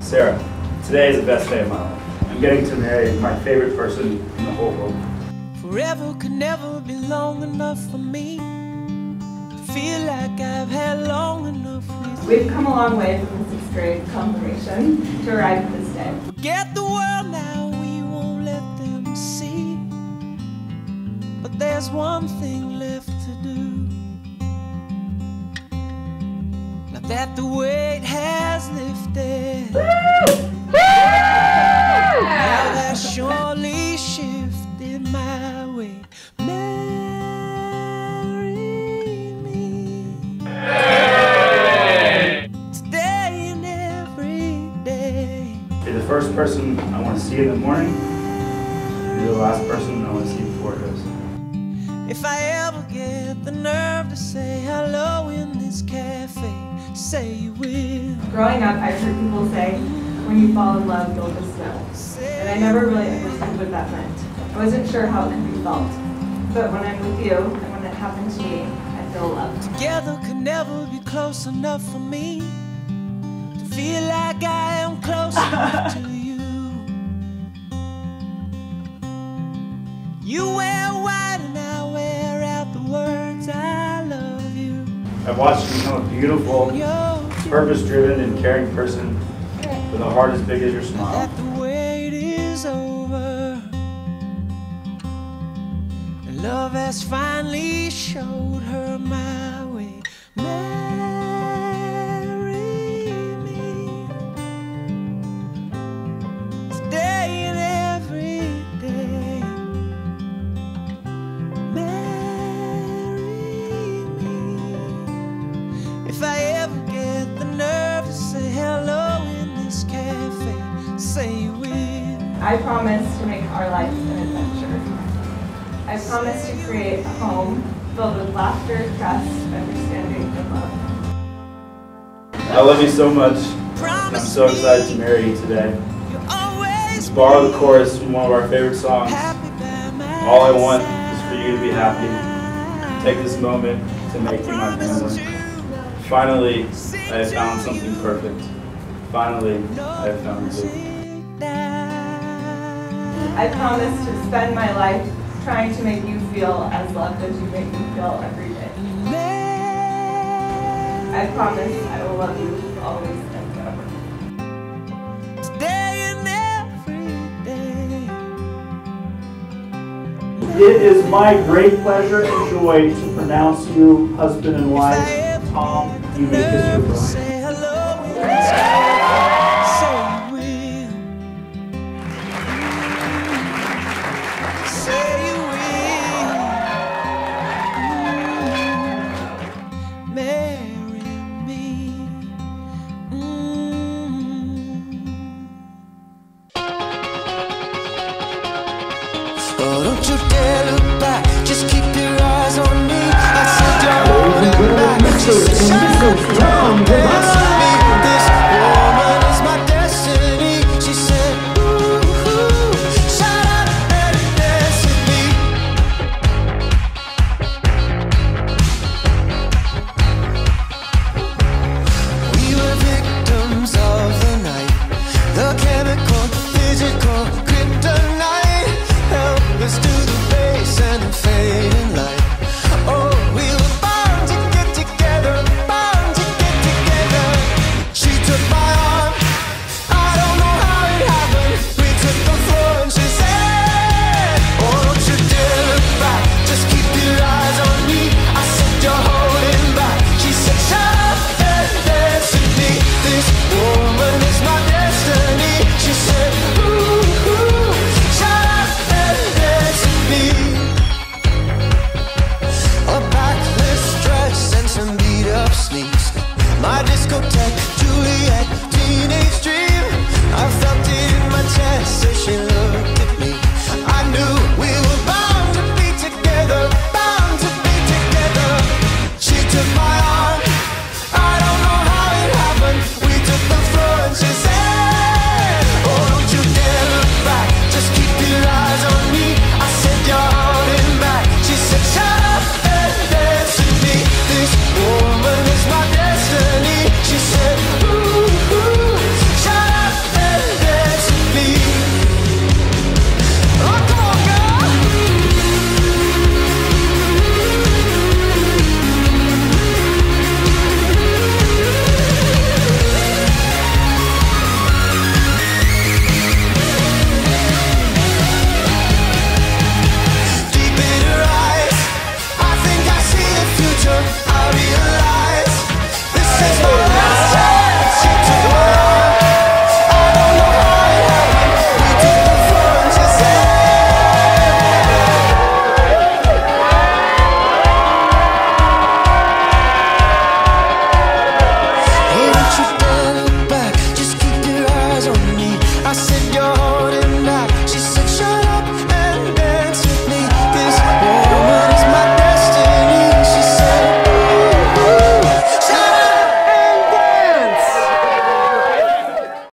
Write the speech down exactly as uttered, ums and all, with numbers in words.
Sarah, today is the best day of my life. I'm getting to marry my favorite person in the whole world. Forever could never be long enough for me to feel like I've had long enough with you. We've come a long way from the sixth grade confirmation to arrive at this day. Forget the world now, we won't let them see. But there's one thing left to do. Now that the weight has lifted, now there's surely shifted my way. Marry me today and every day. You're the first person I want to see in the morning. You're the last person I want to see before it goes. If I ever get the nerve to say hello in this cafe, say you will. Growing up, I've heard people say, when you fall in love, you'll just know. And I never really understood what that meant. I wasn't sure how it could be felt. But when I'm with you, and when it happened to me, I feel loved. Together could never be close enough for me to feel like I am close enough to you. You wear white and I wear out the words I love you. I've watched you become a beautiful, purpose-driven, and caring person with a heart as big as your smile. That the wait is over, and love has finally showed her my way. Marry me today and every day. Marry me if I ever get the nerve to say hello in this cafe, say you will. I promise to make our life an adventure. I promise to create a home filled with laughter, trust, understanding, and love. I love you so much, and I'm so excited to marry you today. Let's borrow the chorus from one of our favorite songs. All I want is for you to be happy. Take this moment to make you my family. Finally, I have found something perfect. Finally, I have found you. I promise to spend my life trying to make you feel as loved as you make me feel every day. I promise I will love you always and forever. Today and every day. It is my great pleasure and joy to pronounce you husband and wife. Tom, you may kiss your bride. Say hello.